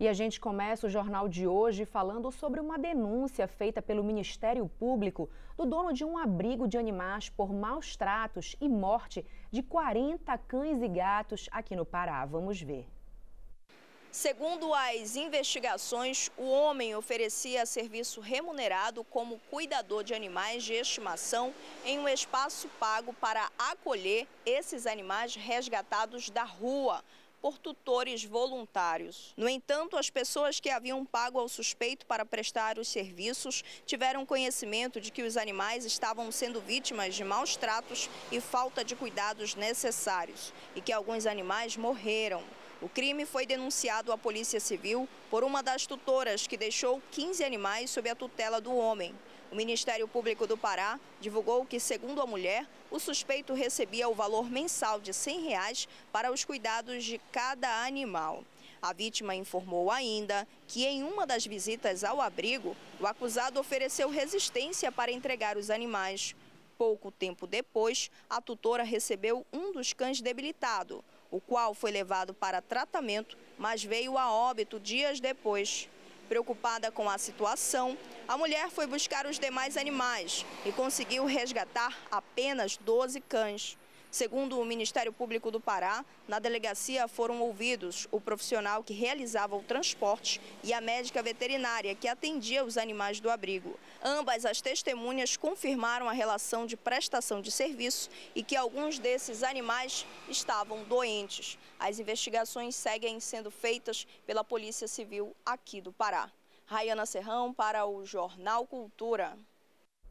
E a gente começa o jornal de hoje falando sobre uma denúncia feita pelo Ministério Público do dono de um abrigo de animais por maus tratos e morte de 40 cães e gatos aqui no Pará. Vamos ver. Segundo as investigações, o homem oferecia serviço remunerado como cuidador de animais de estimação em um espaço pago para acolher esses animais resgatados da rua por tutores voluntários. No entanto, as pessoas que haviam pago ao suspeito para prestar os serviços tiveram conhecimento de que os animais estavam sendo vítimas de maus tratos e falta de cuidados necessários e que alguns animais morreram. O crime foi denunciado à Polícia Civil por uma das tutoras que deixou 15 animais sob a tutela do homem. O Ministério Público do Pará divulgou que, segundo a mulher, o suspeito recebia o valor mensal de R$ 100 para os cuidados de cada animal. A vítima informou ainda que, em uma das visitas ao abrigo, o acusado ofereceu resistência para entregar os animais. Pouco tempo depois, a tutora recebeu um dos cães debilitado, o qual foi levado para tratamento, mas veio a óbito dias depois. Preocupada com a situação, a mulher foi buscar os demais animais e conseguiu resgatar apenas 12 cães. Segundo o Ministério Público do Pará, na delegacia foram ouvidos o profissional que realizava o transporte e a médica veterinária que atendia os animais do abrigo. Ambas as testemunhas confirmaram a relação de prestação de serviço e que alguns desses animais estavam doentes. As investigações seguem sendo feitas pela Polícia Civil aqui do Pará. Rayana Serrão para o Jornal Cultura.